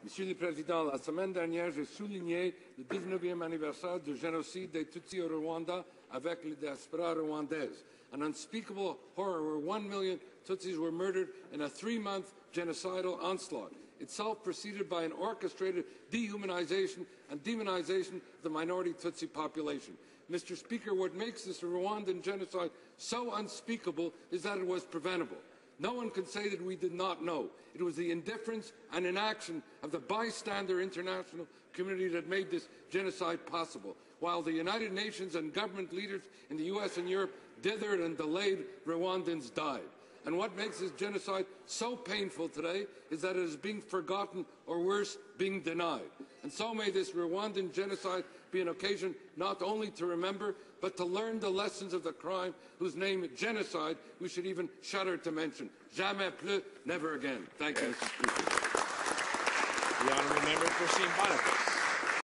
Monsieur le Président, la semaine dernière, j'ai souligné le 19e anniversaire du génocide des Tutsis au Rwanda avec la diaspora rwandaise. An unspeakable horror where 1 million Tutsis were murdered in a 3-month genocidal onslaught, itself preceded by an orchestrated dehumanization and demonization of the minority Tutsi population. Mr. Speaker, what makes this Rwandan genocide so unspeakable is that it was preventable. No one can say that we did not know. It was the indifference and inaction of the bystander international community that made this genocide possible. While the United Nations and government leaders in the US and Europe dithered and delayed, Rwandans died. And what makes this genocide so painful today is that it is being forgotten, or worse, being denied. And so may this Rwandan genocide be an occasion not only to remember, but to learn the lessons of the crime whose name, genocide, we should even shudder to mention. Jamais plus, never again. Thank you, Mr. Speaker. The honourable member for St. Boniface.